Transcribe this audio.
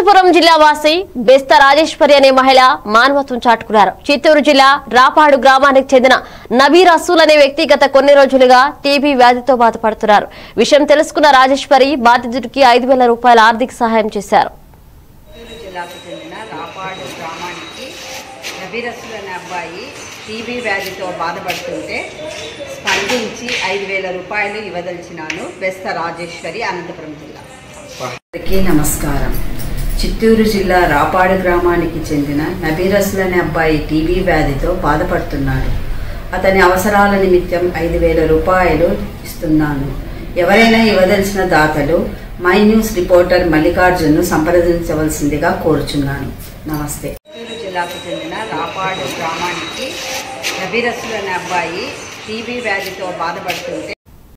అనంతపురం జిల్లా వాసి బెస్త రాజేశ్వరి అనే మహిళ మానవత్వం చాటుకున్నారు. చిత్తూరు జిల్లా రాపాడు గ్రామానికి చెందిన నబీ రసూల్ అనే వ్యక్తి గత కొన్ని రోజులుగా టీబీ వ్యాధితో బాధపడుతున్నారు. విషయం తెలుసుకున్న రాజేశ్వరి బాధితుడికి 5,000 రూపాయల ఆర్థిక సహాయం చేశారు. చిత్తూరు జిల్లాకు చెందిన రాపాడు గ్రామానికి నబీ రసూల్ అనే అబ్బాయి టీబీ వ్యాధితో బాధపడుతుంటే స్పందించి 5,000 రూపాయలు ఇవ్వదలిచినాను. బెస్త రాజేశ్వరి, అనంతపురం జిల్లా. అందరికీ నమస్కారం. చిత్తూరు జిల్లా రాపాడు గ్రామానికి చెందిన నబీ రసూల్ అనే అబ్బాయి టీబీ వ్యాధితో బాధపడుతున్నాడు. అతని అవసరాల నిమిత్తం 5,000 రూపాయలు ఇస్తున్నాను. ఎవరైనా ఇవ్వదలిచిన దాతలు మై న్యూస్ రిపోర్టర్ మల్లికార్జున్ను సంప్రదించవలసిందిగా కోరుచున్నాను. నమస్తే. చిత్తూరు జిల్లాకు చెందిన రాపాడు గ్రామానికి నబీ రసూల్ అనే అబ్బాయి టీబీ వ్యాధితో బాధపడుతుంటే